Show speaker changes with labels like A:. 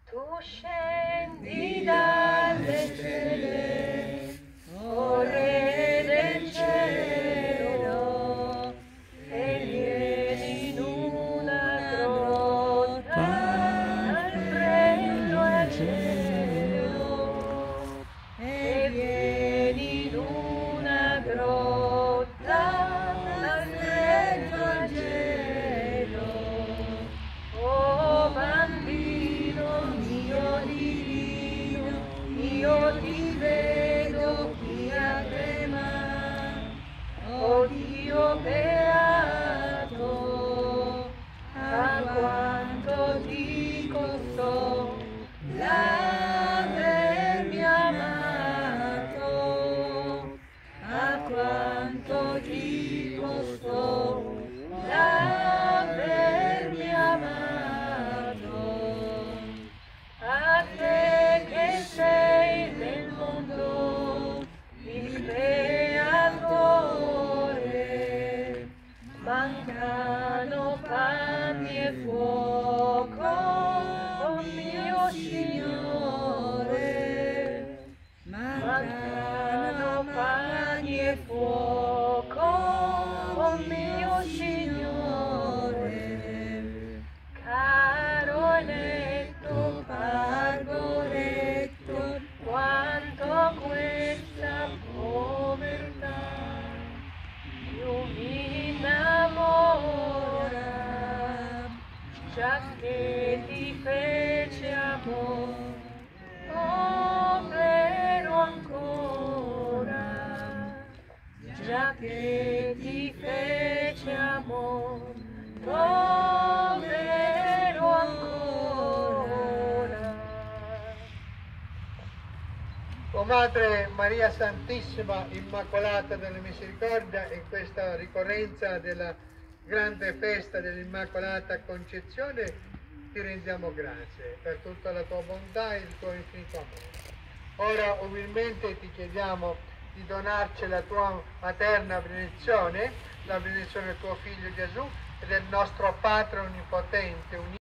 A: Tu scendi dalle stelle, o Re del cielo, e vieni in una grotta al freddo e gelo, e vieni in una grotta al freddo e gelo. Oh bambino mio divino, io ti vedo qui a tremare, oh Dio beato, a quanto ti costò l'avermi amato, a quanto ti costò l'avermi amato. A te che sei del mondo il creatore, mancano panni e fuoco, oh mio Signore, mancano panni e fuoco, oh mio Signore, caro eletto pargoletto, quanto questa povertà più mi innamora, già che ti fece amor, povero ancora, già che ti fece amor, povero ancora.
B: O Madre Maria Santissima Immacolata della Misericordia, in questa ricorrenza della grande festa dell'Immacolata Concezione, ti rendiamo grazie per tutta la tua bontà e il tuo infinito amore. Ora umilmente ti chiediamo di donarci la tua materna benedizione, la benedizione del tuo Figlio Gesù e del nostro Padre Onnipotente,